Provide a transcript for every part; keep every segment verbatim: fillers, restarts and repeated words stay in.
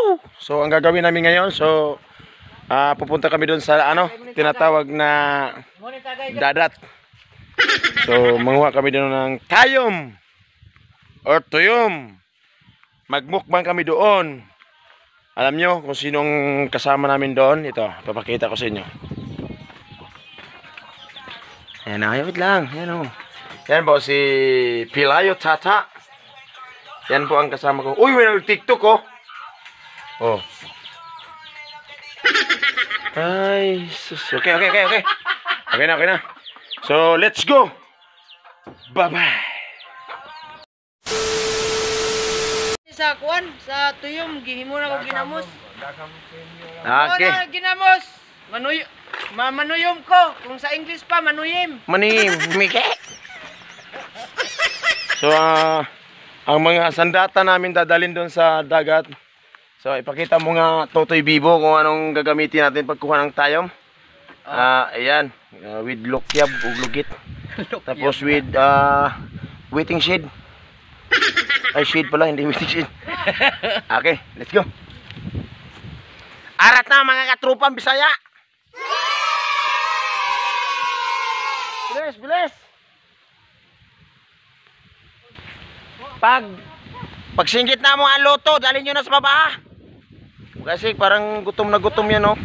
Wow! So ang gagawin namin ngayon, so uh, pupunta kami doon sa ano, tinatawag na dadat. So manguha kami doon ng tayom or tuyom. Magmukbang kami doon. Alam nyo kung sinong kasama namin doon? Ito, papakita ko sa inyo. Ayan na, wait lang. Ayan o. Yan po si Pilayo Tata. Yan po ang kasama ko. Uy, may nag-tiktok ko. Oh. Ay, sus. Okay, okay, okay, okay. Okay na, okay na. So, let's go. Bye-bye. Sa kuan, sa tuyom, gihimo na ko ginamos. Okay. Oo na, ginamos. Manuy ma manuyom ko. Kung sa English pa, manuyim. Manim, Mike. So, uh, ang mga sandata namin dadalhin doon sa dagat. So, ipakita mo nga, Totoy Bibo, kung anong gagamitin natin pagkuha ng tayom. Ah, uh, ayan. Uh, with lokyab o lugit. Tapos with uh, waiting shade. Ay, shade pala, hindi waiting shade. Okay, let's go. Arat na mga katrupang Bisaya. Bilis, bilis. Pag Pagsinggit na mo ang loto, dalhin nyo na sa baba. Kasi parang gutom na gutom yan, no?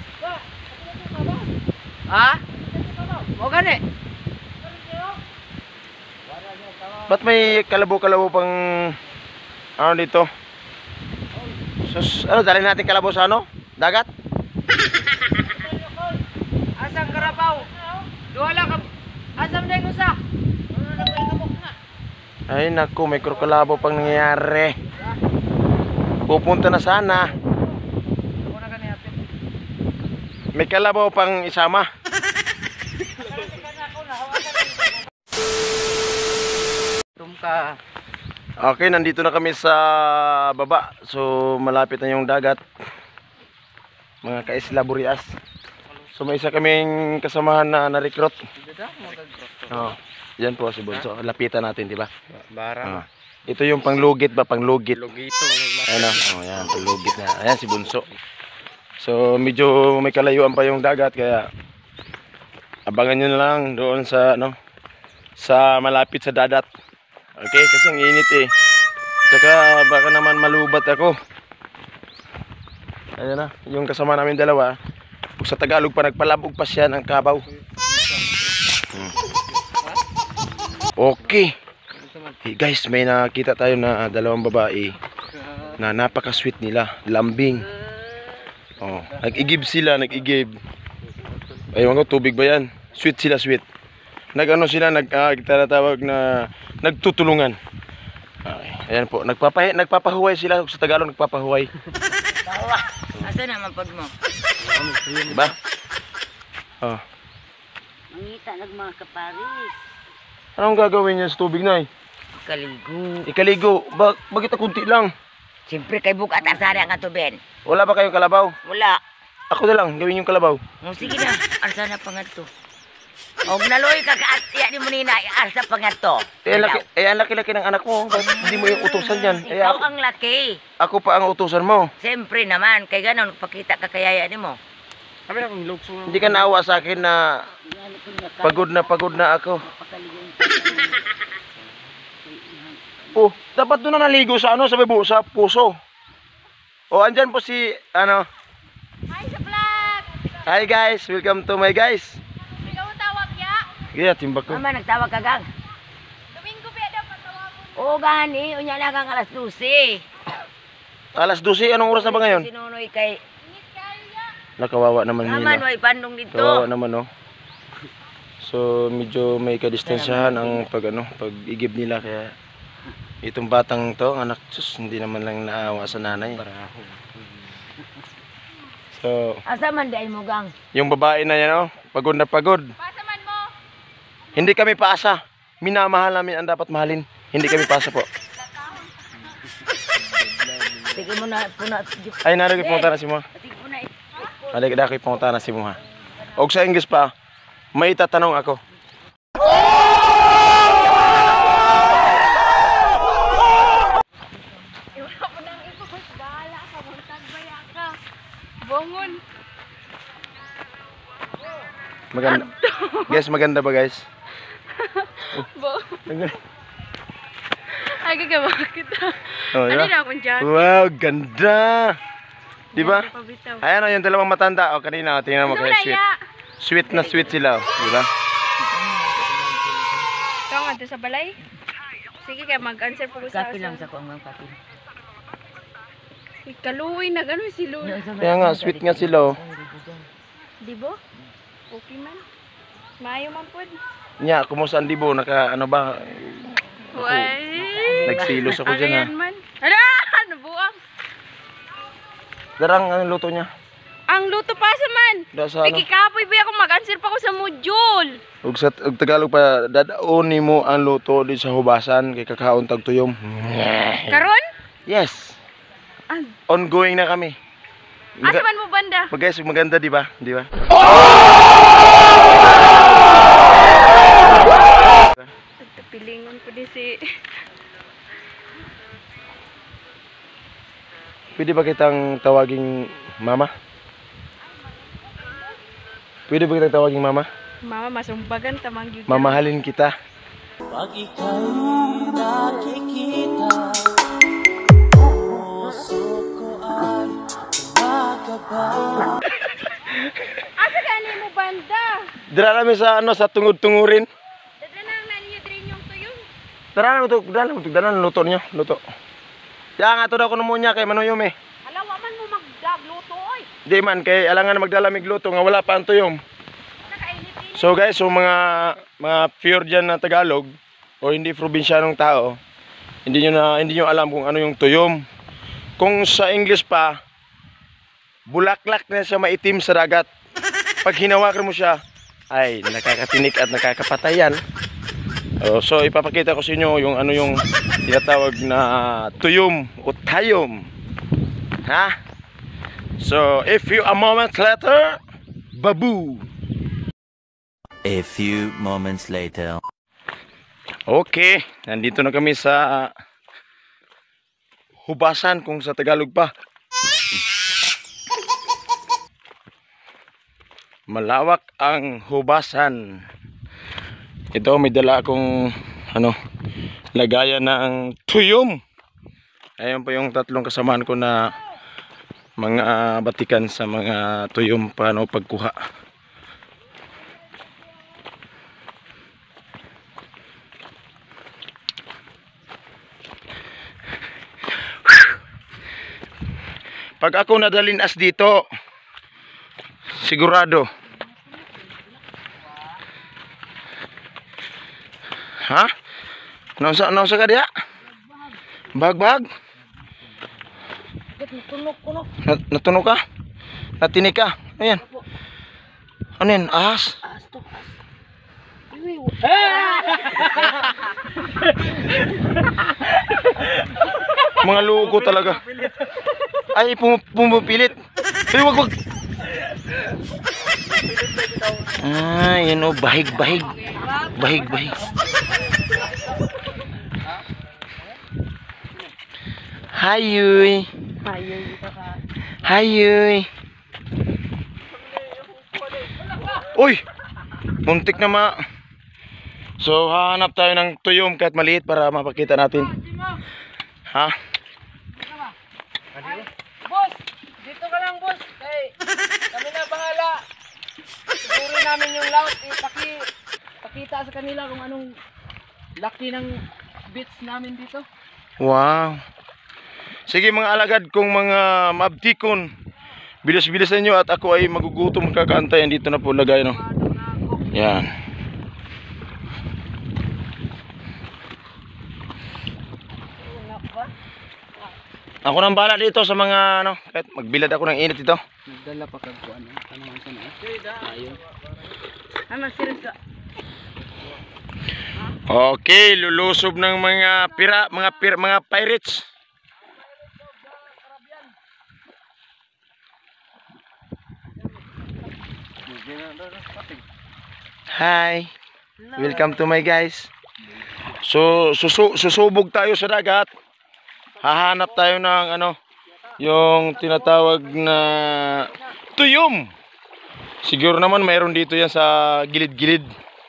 Ha? O gani? Ba't may kalabo-kalabo pang ano dito? Sus, ano, dalhin natin kalabo sa ano? Dagat? Asang karabaw? Duwala ka. Asam na yung usa? Ay naku, may kalabo pang nangyayari. Pupunta na sana. May kalabaw pang isama. Okay, nandito na kami sa baba. So malapit na yung dagat. Mga ka-Isla Burias. So may isa kaming kasamahan na na-recruit. Oh, yan po si Bunso. Lapitan natin, di ba? Barang. Oh. Ito yung panglugit ba? Panglugit. Lugito. Ano? Oh, yan, panglugit na. Ayan si Bunso. So medyo may kalayuan pa yung dagat kaya abangan nyo na lang doon sa ano, sa malapit sa dadat. Okay, kasi ang init eh. Tsaka baka naman malubat ako. Ayan na, yung kasama namin dalawa. Sa Tagalog pa nagpalabog pa siya ng kabaw. Hmm. Okay. Hey guys, may nakita tayo na dalawang babae na napaka-sweet nila, lambing. Oh, nag-igib sila, nag-igib. Ayun ko, tubig ba yan? Sweet sila, sweet. Nag-ano sila, nag-tatawag na nagtutulungan. Okay, ayan po, nagpapahi, nagpapahuway sila sa Tagalog, nagpapahuway. Tawa. Asa naman pod mo? Diba? Oh. Mangita nag mga kaparis. Anong gagawin niya sa tubig na eh? Kaligo. Ikaligo, ba bakit kunti lang? Siyempre kay bukat asari ang atuben. Wala ba kayong kalabaw? Wala. Ako na lang, gawin yung kalabaw. O sige na, arsa na pangadto. Og naloy ka kaatya ni mo nina, arsa pangadto. Eh, laki, eh, ang laki-laki ng anak mo. Ba't hindi mo yung utusan yan? Eh, Ikaw ako, ang laki. ako pa ang utusan mo. Siyempre naman, kay ganon, pakita ka kayaya ni mo. Hindi ka naawa sa akin na pagod na pagod na ako. Oh, dapat doon na naligo sa ano, sa bebo, sa puso. Oh, andyan po si, ano. Hi sa vlog! Hi guys, welcome to my guys. Ikaw ang tawag ya? Yeah, timbak ko. Mama, nagtawag ka gang. Domingo ba daw patawag mo? Oo gani, unya lang ang alas dose. Alas dose, anong oras na ba ngayon? Sinunoy kay Init kayo ya? Nakawawa naman naman, nila. way pandong dito. Kawawa naman, oh. So, medyo may kadistansyahan ang pag, ano, pag-igib nila. Kaya, itong batang to, ang anak, sus, hindi naman lang naawa sa nanay. So, Asa man dahil mo gang? yung babae na yan, oh, pagod na pagod. Pasaman mo! Hindi kami paasa. Minamahal namin ang dapat mahalin. Hindi kami paasa po. Sige mo na, puna. Ay, naragay pumunta na si mo. Sige mo na. Halika na kayo pumunta na si mo, ha. O sa English pa, may tatanong ako. Iwala ko nang ipapos. Bahala ka. maganda. Guys, maganda ba guys? Bo. Ay, gagawakit. Oh, Ano diba? na akong jacket? Wow, ganda. Di ba? Pabitaw. Ayan o, yung dalawang matanda. O, kanina, o, tingnan mo Gusto mo kayo, na, sweet. ya? Sweet na sweet sila, o. Di ba? Ikaw nga doon sa balay? Sige kaya mag-answer po ko sa Kapi lang sa kuang mga kapi. Kaluoy na gano'n si Luna. Kaya nga, sweet nga sila, o. Di ba? Okay man. Maayo man po. Nya, kumusta ang libo? Naka, ano ba? Why? Nagsilos ako dyan, ha. Ano yan man? Ano? Nabuang. Darang, ang luto niya. Ang luto pa sa man. Da sa ano? Piki kapoy ba ako mag-answer pa ko sa module. Ug sa ug Tagalog pa, dadaon mo ang luto di sa hubasan kay kakaon tag tuyom. Karon? Yes. Ah, Ongoing na kami. asa man mo banda? Mag guys, maganda di ba? Di ba? Pilingon ko di si... Pwede ba kitang tawaging mama? Pwede ba kitang tawaging mama? Mama, masumbagan tamang gyud. Mamahalin kita. Pag ika'y nakikita, puso ko ay tumakaba. Asa gani mo banda? Dira namin sa ano sa tungod-tungurin. Dadanang na niyo din yung tuyon. Dara na to, dala mo to, dala na luto niyo, luto. Ya nga to daw kuno mo niya kay manuyom eh. Alawa man mo magdagluto oy. Di man kay alangan magdala mig luto nga wala pa ang tuyom. Nakainit-init. So guys, so mga mga pure dyan na Tagalog o hindi probinsyanong tao, hindi nyo na hindi nyo alam kung ano yung tuyom. Kung sa English pa, bulaklak na siya maitim sa dagat. Pag hinawakan mo siya, ay nakakatinik at nakakapatayan. Oh, so ipapakita ko sa inyo yung ano yung tinatawag na tuyom o tayom. Ha? So if you a moment later, babu. A few moments later. Okay, nandito na kami sa hubasan kung sa Tagalog pa. Malawak ang hubasan. Ito may dala akong ano, lagayan ng tuyom. Ayun pa yung tatlong kasamaan ko na mga batikan sa mga tuyom paano pagkuha. Pag ako nadalinas dito, sigurado. Ha? Nausa, nausa ka diya? Bag-bag? Nat natunog ka? Natinig ka? Ayan. Ano yan? Ahas? Mga lugo talaga. Ay, pum pumupilit. Ay, wag, wag. Ah, yan o. Bahig, bahig. Bahig, bahig. Hayuy. Hayuy. Uy! Muntik na ma. So, hahanap tayo ng tuyom kahit maliit para mapakita natin. Ha? Boss, dito ka lang boss. Hey, kami na bahala. Siguro namin yung laut. Ipaki, pakita sa kanila kung anong laki ng bits namin dito. Wow. Sige mga alagad kong mga mabtikon. Bilis-bilisan nyo at ako ay magugutom kakaantayan. Dito na po lagay no. Yan. Ako nang bahala dito sa mga ano, kahit magbilad ako ng init dito. Nagdala pa kag kuan. Ano man sa na? Ayo. Ano seryoso? Okay, lulusob ng mga pira, mga pira, mga pirates. Hi. Welcome to my guys. So, susu susubog tayo sa dagat. Hahanap tayo ng ano, yung tinatawag na tuyom. Siguro naman mayroon dito yan sa gilid-gilid.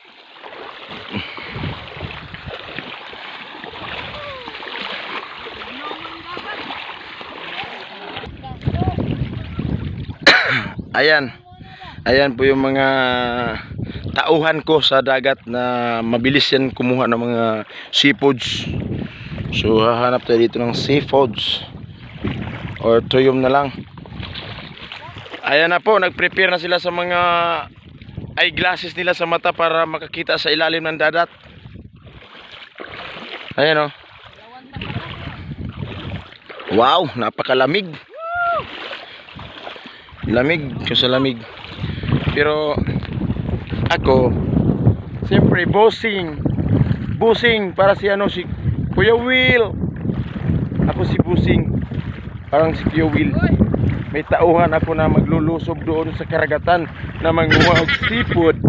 Ayan. Ayan po yung mga tauhan ko sa dagat na mabilis yan kumuha ng mga seafoods. So hahanap tayo dito ng seafoods or tuyom na lang. Ayan na po, nag-prepare na sila sa mga eyeglasses nila sa mata para makakita sa ilalim ng dagat. Ayan o. Wow, napakalamig. Lamig ko sa lamig. Pero ako siyempre bossing bossing para si ano si Kuya Will. Ako si bossing, parang si Kuya Will. May tauhan ako na maglulusob doon sa karagatan na manguha og seafood.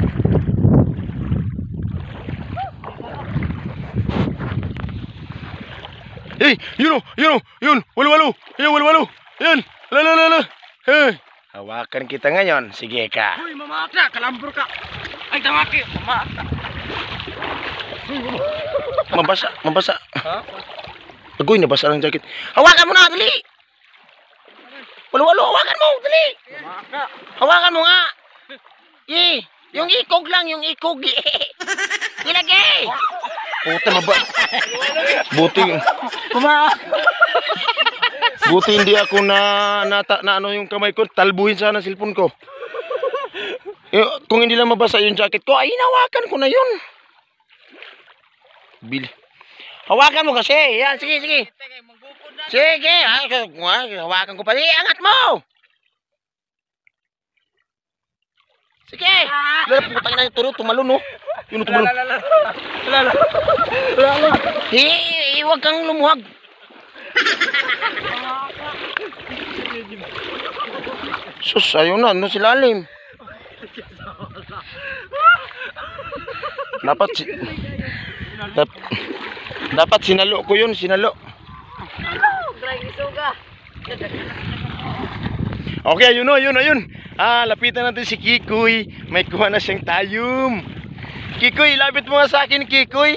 Hey, yun o, yun o, yun, walo-walo, yun, walo-walo, yun, lalalala. Hey, hawakan kita ngayon, sige ka. Uy, mamaka, kalambur ka. Ay, tamaki, mamaka. Mabasa, mabasa. Ha? Agoy, nabasa ng jacket. Hawakan mo na, dali. Walo-walo, hawakan mo, dali. Mamaka. Hawakan mo nga. Ye, yung ikog lang, yung ikog. Ilagay. Puta, maba. Buti. Mamaka. Buti hindi ako na, na, na ano yung kamay ko, talbuhin sana cellphone ko. Eh, kung hindi lang mabasa yung jacket ko, ay hinawakan ko na yun. Bil. Hawakan mo kasi. Yan, sige, sige. Sige, ha, hawakan ko pa. Sige, angat mo. Sige. Lala, putang ina yung turo, tumalon, no? Yun, tumalon. Lala. Lala. Eh, huwag kang lumuhag. Sus, ayaw na, ano si lalim. Dapat si dap, dapat sinalo ko yun, sinalo. Okay, yun o, yun o, yun. Ah, lapitan natin si Kikoy. May kuha na siyang tayom. Kikoy, lapit mo nga sa akin, Kikoy.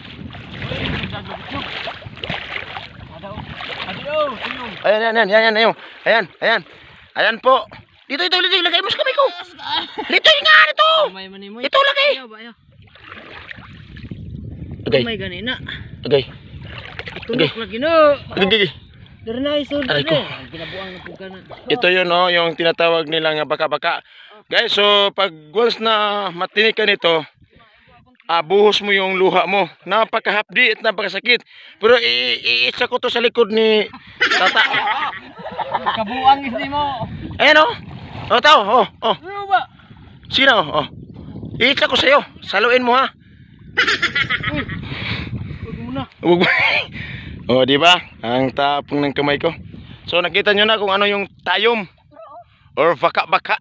Ayan, ayan, ayan, ayan, ayan, ayan, ayan, ayan po. Dito, ito, dito, ilagay mo sa kamay ko. Dito, nga, dito. Ito, lagay. Agay, May ganina. agay, Tulok lagi no. agay, agay. Dari na isun. Aray ko. Ginabuang na po ka na. Ito yun, no, yung tinatawag nilang baka-baka. Guys, so pag once na matinig ka nito, ah, buhos mo yung luha mo. Napakahapdi at napakasakit. Pero i-iisa ko to sa likod ni Tata. Kabuang isni mo. Ayan o. O, tao. O, o. Ano ba? Sige na, o. Iisa ko sa'yo. Saluin mo, ha. Huwag mo na. Huwag mo. O, di ba? Ang tapong ng kamay ko. So, nakita nyo na kung ano yung tayom. Or baka-baka.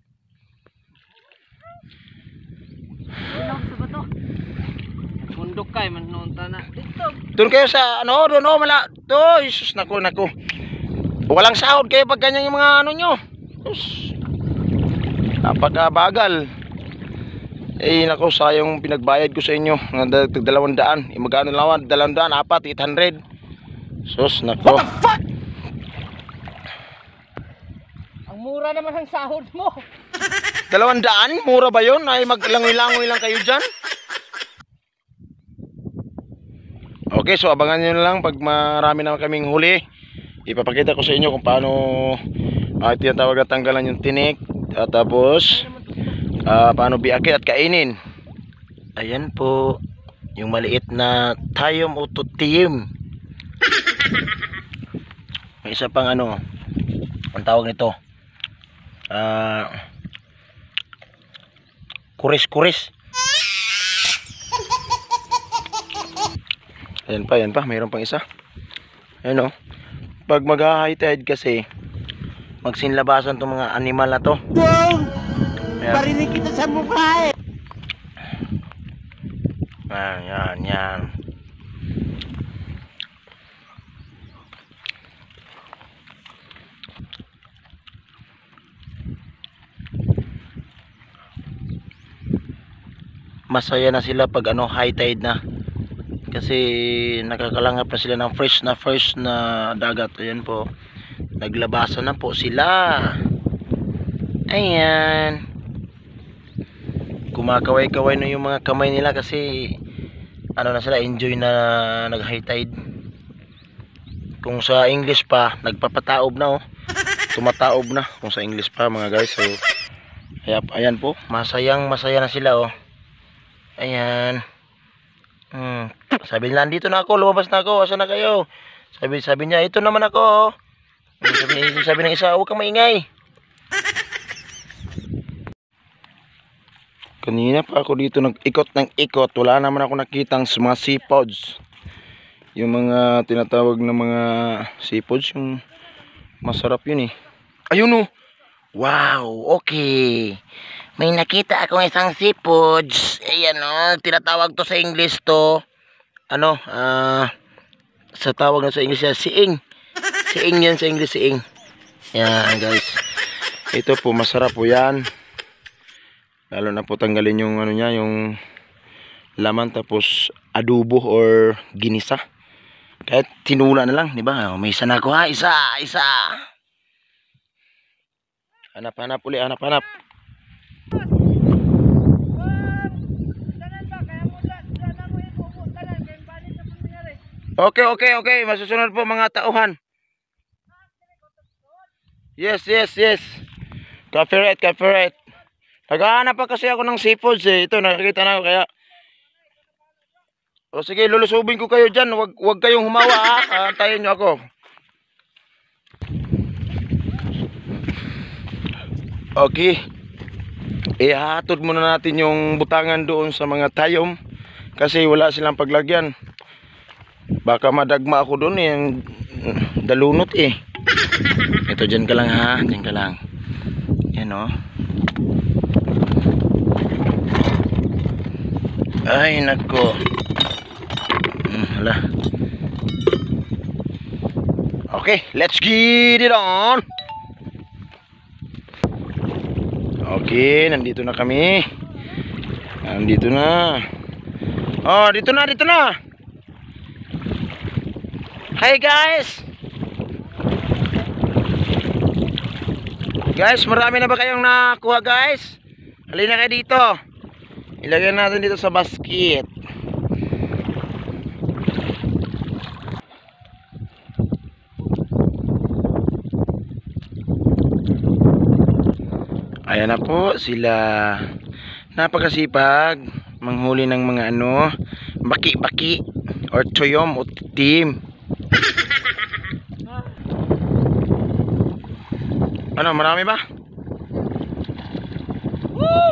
Mundok kay man noon ta na. Dito. Doon kayo sa, ano, doon, o, mala. To, isus, naku, naku. Walang sahod kayo pag ganyan yung mga ano nyo. Sus. Napakabagal. Eh, naku, sayang pinagbayad ko sa inyo. Ng dalawang daan. Eh, magkano lang, dalawang daan, apat, eight hundred. Sus, naku. What the fuck? Ang mura naman ang sahod mo. Dalawang daan? Mura ba yun? Ay, maglangoy-langoy lang kayo dyan? Okay, so abangan nyo na lang pag marami na kaming huli. Ipapakita ko sa inyo kung paano uh, tinatawag na tanggalan yung tinik. At tapos uh, paano biakit at kainin. Ayan po yung maliit na tayom o tutiyim. May isa pang ano, ang tawag nito, uh, kuris-kuris. Ayan pa, ayan pa, mayroon pang isa. Ayan o. Pag mag-high tide kasi, magsinlabasan itong mga animal na to. Wow! Parinig kita sa mukha eh! Ayan, yan, yan. masaya na sila pag ano high tide na. Kasi nakakalangap na sila ng fresh na fresh na dagat. Ayan po. Naglabasan na po sila. Ayan. Kumakaway-kaway na yung mga kamay nila kasi ano na sila, enjoy na nag high tide. Kung sa English pa, nagpapataob na oh. Tumataob na kung sa English pa mga guys. So ayan, ayan po, masayang masaya na sila oh. Ayan. Hmm. Sabi nila, dito na ako, lumabas na ako, asa na kayo? Sabi sabi niya, ito naman ako oh. Sabi, sabi ng isa, huwag kang maingay. Kanina pa ako dito nag-ikot ng ikot, wala naman ako nakitang mga seafoods. Yung mga tinatawag na mga seafoods, yung masarap yun eh. Ayun oh. Wow, okay. May nakita akong isang seafoods. Ayan oh, tinatawag to sa English to. Ano, ah, uh, sa tawag na sa English yan, siing. Siing yan sa English, siing. Yan guys. Ito po, masarap po yan. Lalo na po tanggalin yung ano niya, yung laman tapos adobo or ginisa. Kahit tinula na lang, di ba? May isa na ako ha, isa, isa. Hanap, hanap uli, hanap, hanap. Okay, okay, okay. Masusunod po mga tauhan. Yes, yes, yes. Copyright, copyright. Naghahanap pa kasi ako ng seafoods eh. Ito, nakikita na ako kaya. O sige, lulusubin ko kayo dyan. Wag, wag kayong humawa ha. Antayin nyo ako. Okay. Ihatod muna natin yung butangan doon sa mga tayom. Kasi wala silang paglagyan. Baka madagma ako doon eh. Dalunot eh. Ito, dyan ka lang ha. Dyan ka lang. Yan o. Ay nako. Hmm, hala. Okay, let's get it on. Okay, nandito na kami. Nandito na. Oh, dito na, dito na. Hi guys. Guys, marami na ba kayong nakuha guys? Halina kayo dito. Ilagay natin dito sa basket. Ayan na po sila. Napakasipag manghuli ng mga ano, baki-baki or tuyom o titim. Ano, marami ba? Woo!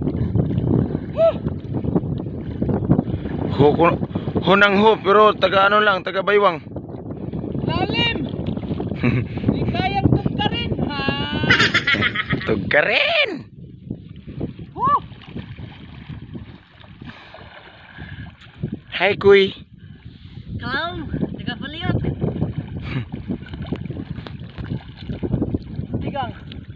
Ho, hunang ho, pero taga ano lang, taga baywang. Lalim! Di kayang tugkarin, ha? Tugkarin! Huh! Hi, Kuy. Kaum, taga paliot. Tigang.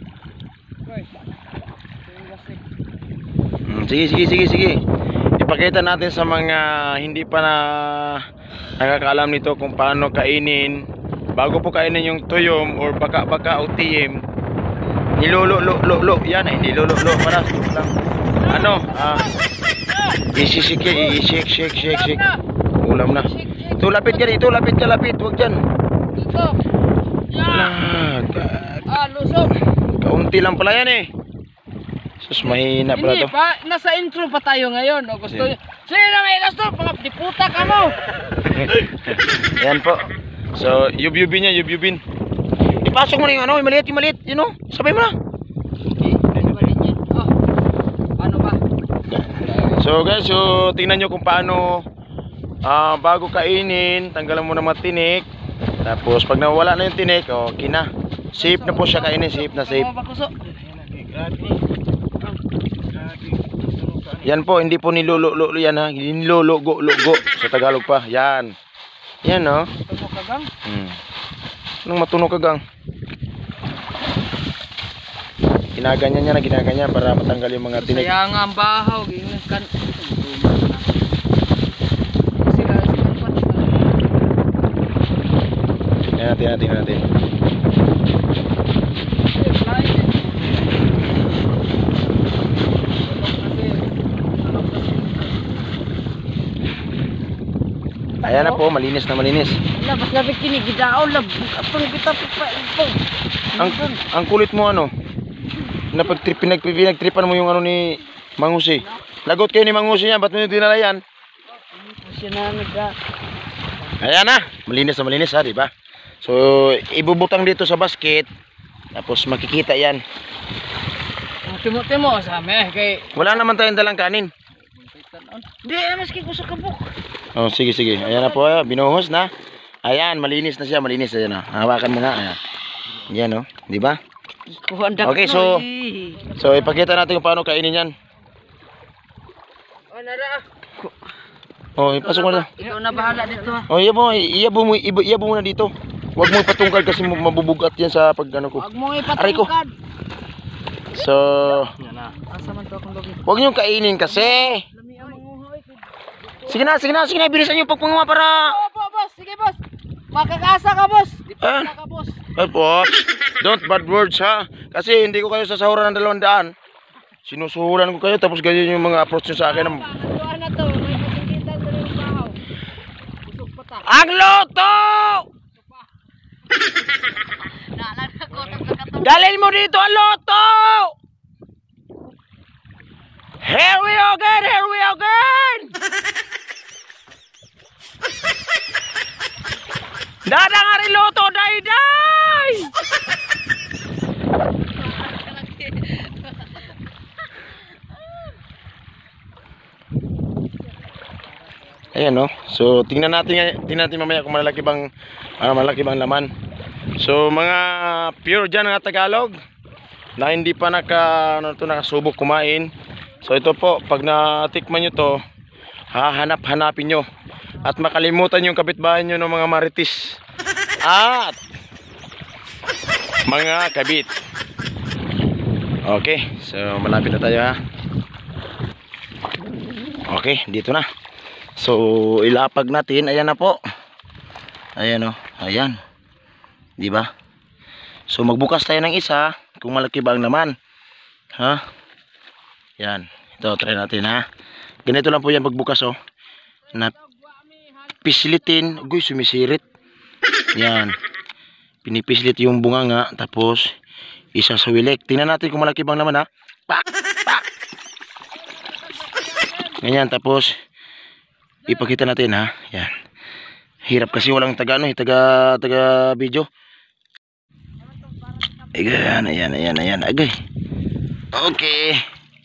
Hmm, sige, sige, sige, sige. Ipakita natin sa mga hindi pa na nakakaalam nito kung paano kainin. Bago po kainin yung tuyom or baka-baka o tiyem, nilolo-lo-lo-lo. Yan ay nilolo-lo. Para lang. Ano? Ah, isisik, isik, shake, shake, shake. Ulam na. Ito, lapit ka dito, lapit ka, lapit. Huwag dyan. Dito. Lag. Ah, lusog. Kaunti lang pala yan eh. Sus, mahina pala Hindi to. pa, nasa intro pa tayo ngayon. O gusto Sige. nyo. Sino may gusto? Mga diputa ka mo. Yan po. So, yub-yubin niya, yub-yubin. Ipasok mo na yung ano, yung maliit, yung maliit. Yun o, sabay mo na. Oh, ano ba? So guys, so tingnan nyo kung paano uh, bago kainin, tanggalan mo na mga tinik. Tapos pag nawala na yung tinik, okay na. Safe na po siya kainin, safe na safe. Yan po, hindi po nilolo-lo yan ha. Nilolo-go-lo-go sa Tagalog pa. Yan. Yan no. Tunog kagang? Hmm. Anong matunog kagang? ginaganyan niya na ginaganyan para matanggal yung mga tinik. Kaya nga ang bahaw, ganyan kan. Sila sila pati Tingnan natin, natin, natin. Ayan na po, malinis na malinis. Labas na bikini gidaon lab. Apang kita pa ipong. Ang ang kulit mo ano? Napagtrip pinag pinagtripan mo yung ano ni Mangusi. Lagot kayo ni Mangusi niya, ba't mo yung dinala yan? Siya na nagda. Ayan na, malinis na malinis ha, di ba? So, ibubutang dito sa basket. Tapos makikita yan. Timo-timo sa amin kay Wala naman tayong dalang kanin. Di maski ko sa kabuk. Oh, sige sige. Ayan na po, ah, binuhos na. Ayan, malinis na siya, malinis na yan. Ah. Hawakan mo nga. Ayan. Yan oh, di ba? Okay, so so ipakita natin kung paano kainin yan. oh nara. Oh, ipasok mo na. Ikaw na bahala dito. Oh, iyabo, iyabo mo, iyabo mo na dito. Huwag mo ipatungkad kasi mabubugat yan sa pag ano ko. Wag mo Aray ko. ipatungkad. So, Yan na. Asa man to akong logi. huwag niyong kainin kasi. Sige na, sige na, sige na, bilisan niyo pagpunga para. Opo, boss. Sige, boss. Makakasa ka, boss. Di Ah. pa ka, boss. Ay, po. Don't bad words ha. Kasi hindi ko kayo sasahuran ng dalawang daan. Sinusuhulan ko kayo tapos ganyan yung mga approach nyo sa akin. Ano na to? May kasingitan sa rin bahaw. Busog pa ta. Ang loto! Dalhin mo dito ang loto! Here we go again! Here we go again! Dadang ari loto, day day! Ayan no. So tingnan natin tingnan natin mamaya kung malaki bang ah, malaki bang laman. So mga pure dyan nga Tagalog na hindi pa naka ano to nakasubok kumain. So ito po pag natikman nyo to, hahanap-hanapin nyo at makalimutan yung kapitbahay nyo ng mga marites at mga kabit. Okay, so malapit na tayo ha. Okay, dito na. So ilapag natin, ayan na po. Ayan o, ayan. Di ba? So magbukas tayo ng isa kung malaki ba ang laman. Ha? Yan. Ito, try natin ha. Ganito lang po yan pagbukas oh. Na pislitin, uy sumisirit. Yan. Pinipislit yung bunganga tapos isasawilik. Tingnan natin kung malaki bang laman ha. Pak! Pak! Ganyan tapos ipakita natin ha. Yan. Hirap kasi walang taga ano, eh, taga taga video. Ayan, ayan, ayan, ayan. Agay. Okay.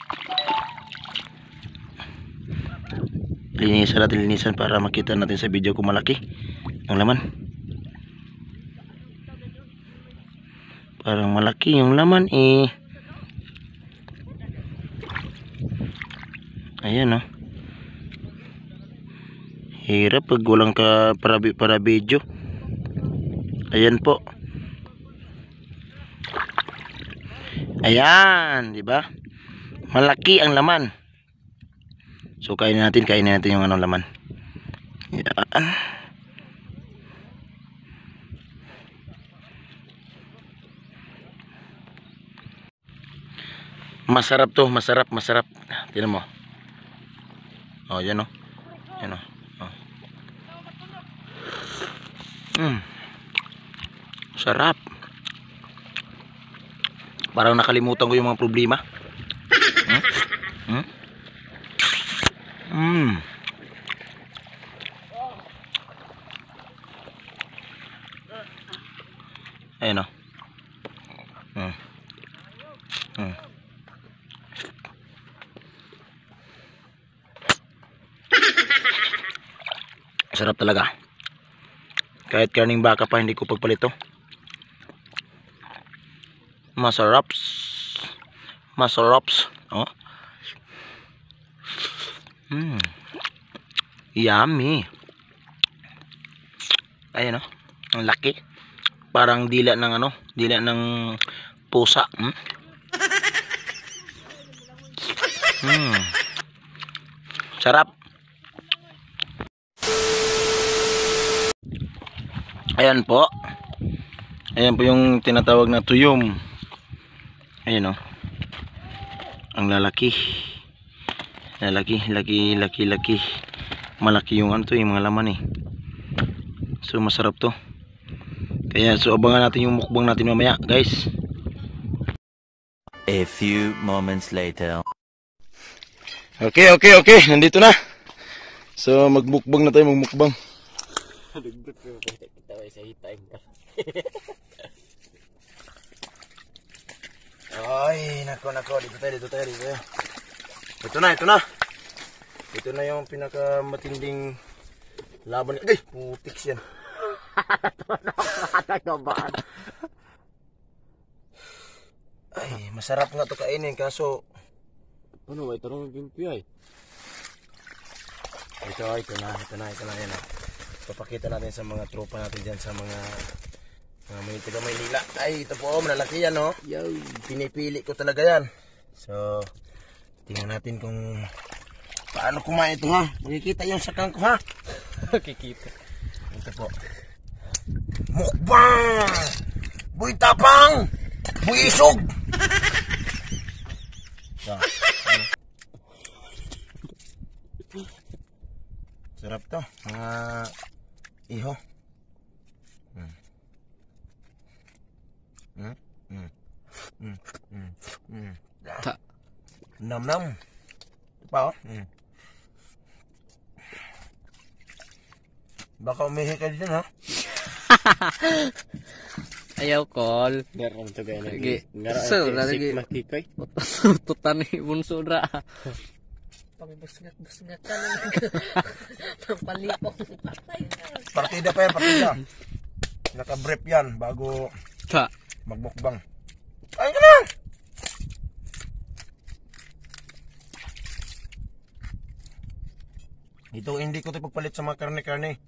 Linisan natin, linisan para makita natin sa video kung malaki ang laman. Parang malaki yung laman eh. Ayan oh. Hirap pag walang ka para, para video. Ayan po. Ayan, di ba? Malaki ang laman. So kainin natin, kainin natin yung anong laman. Yan. Masarap to, masarap, masarap. Tingnan mo. Oh, yan oh. Yan oh. Oh. Mm. Sarap. Parang nakalimutan ko yung mga problema. Hmm? Hmm? Mm. Ayan o. Hmm. Hmm. Sarap talaga. Kahit karning baka pa hindi ko pagpalito. Masaraps. Masaraps. Oh. Mm. Yummy. Ayan oh. Ang laki. Parang dila ng ano, dila ng pusa. Hmm? Hmm. Sarap. Ayan po. Ayan po yung tinatawag na tuyom. Ayan o. Ang lalaki. Lalaki, laki, laki, laki. Malaki yung ano to, yung mga laman eh. So masarap to. Kaya so abangan natin yung mukbang natin mamaya, guys. A few moments later. Okay, okay, okay. Nandito na. So magmukbang na tayo, magmukbang. Ay, nako, nako. Dito tayo, dito tayo, dito tayo. Ito na, ito na. Ito na yung pinakamatinding laban. Ay, putik yan. Ay, masarap nga to kainin kaso ano, may tarong gimpi ay. Ito, ito na, ito na, ito na yan. Papakita natin sa mga tropa natin dyan sa mga mga mga taga Maynila. Ay, ito po, malalaki yan, no? Yo, pinipili ko talaga yan. So, tingnan natin kung paano kumain ito, ha? Makikita yung sakang ko, ha? Kikita. Ito po. Mukbang! Buy tapang! Buy isog! So, ano? Sarap to, mga iho. Hmm. Hmm? Hmm. Hmm. Hmm. Hmm. Ta. Nam nam. Ito pa oh. Hmm. Baka umihi ka din ha. Ayaw kol. Meron to gaya Lagi. lagi. So, lagi. Makikay. Tutan ni bunso dra. Pang-busngat-busngat ka lang. Pang-palipok. Patay na. Partida pa yan, partida. Naka-brief yan bago Ta. magmukbang. Kain ka na! Ito hindi ko ito pagpalit sa mga karne-karne.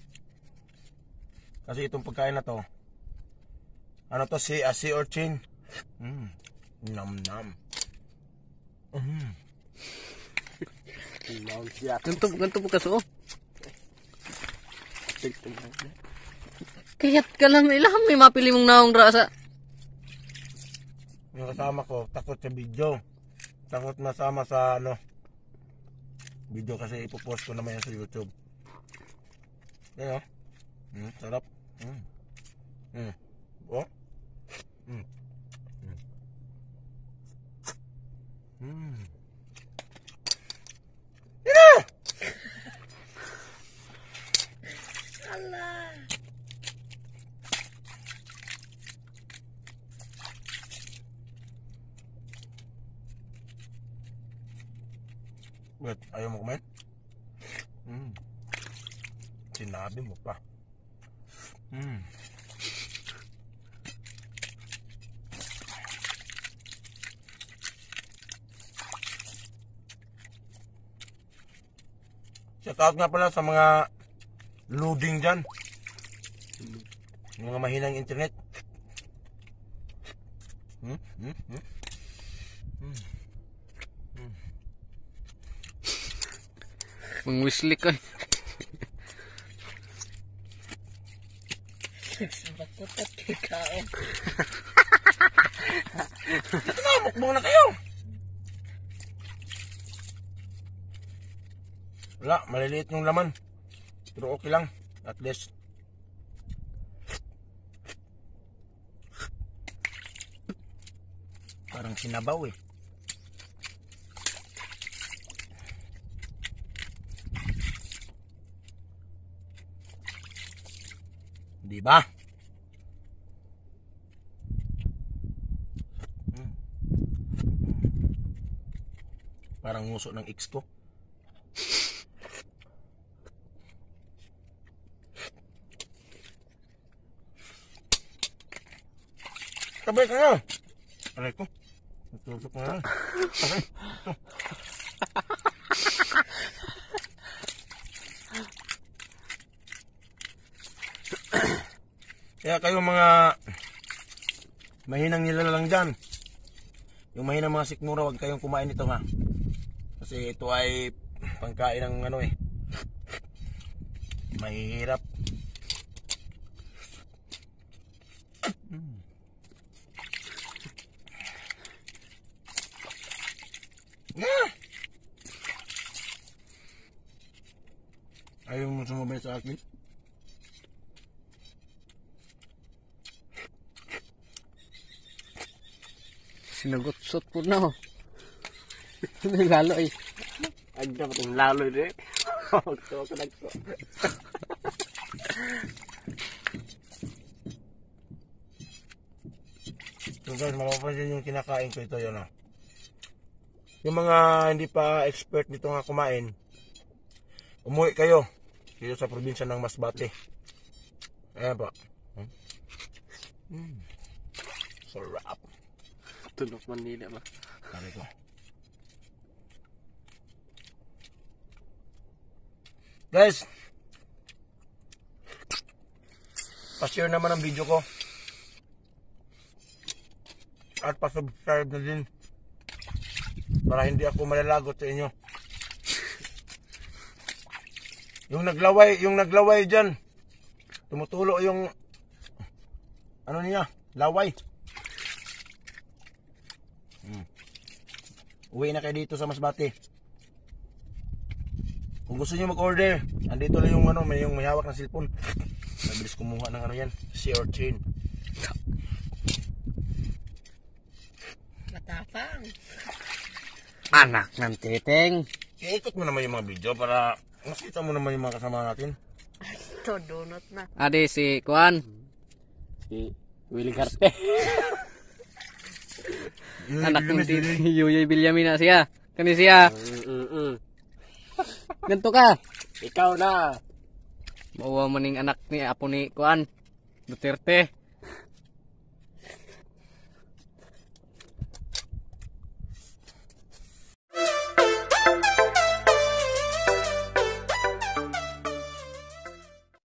Kasi itong pagkain na to, ano to, si uh, sea urchin. Mm. Nam nam. Mm. Ganto ganto po kaso. Kayat ka lang ilang may mapili mong naong rasa. Yung kasama ko takot sa video. Takot masama sa ano video kasi ipopost ko naman yan sa YouTube. Yan o. Mm, sarap. Mm. Mm. Oh. Mm. Mm. Mm. Wait, ayaw mo kumain? Mm. Sinabi mo pa. Mm. Shout out nga pala sa mga loading dyan. Mga mahinang internet. Hmm? Hmm? Hmm? Hmm. Mang wislik ay. Bakutat kay kao. Ito na, mukbang na kayo. Wala, maliliit ng laman. Pero okay lang. At least. Parang sinabaw eh. Diba? Hmm. Parang nguso ng ex ko. Sabay ka nga. Aray ko. Tutusok na lang. Aray. Ito. Kaya kayo mga mahinang nila lang dyan. Yung mahinang mga sikmura, huwag kayong kumain nito ha. Kasi ito ay pangkain ng ano eh. Mahirap. Ah! Ayaw mo sumabay sa akin? Sinagot-sot po na oh. Lalo eh. Agda pa itong lalo eh. Ito ako nagso. So guys, mapapansin yung kinakain ko ito yun ah. Yung mga hindi pa expert nito nga kumain, umuwi kayo dito sa probinsya ng Masbate. Ayan po. Mm. Sarap. Tunok Manila ba? Sabi ko. Guys, pa-share naman ang video ko. At pa-subscribe na din. Para hindi ako malalagot sa inyo. Yung naglaway, yung naglaway dyan. Tumutulo yung ano niya, laway. Hmm. Uwi na kayo dito sa Masbate. Kung gusto niyo mag-order, andito lang yung ano, may yung may hawak ng cellphone. Mabilis kumuha ng ano yan, sea urchin. Matapang. Anak ng titeng. Iikot mo naman yung mga video para makita mo naman yung mga kasama natin. Ito, donut na. Ade si Kuan. Si Willie Carte. Anak ng titeng. Yuyoy Bilyamina siya. Kani siya. Ganto ka. Ikaw na. Mauwa maning anak ni apo ni Kuan. Duterte.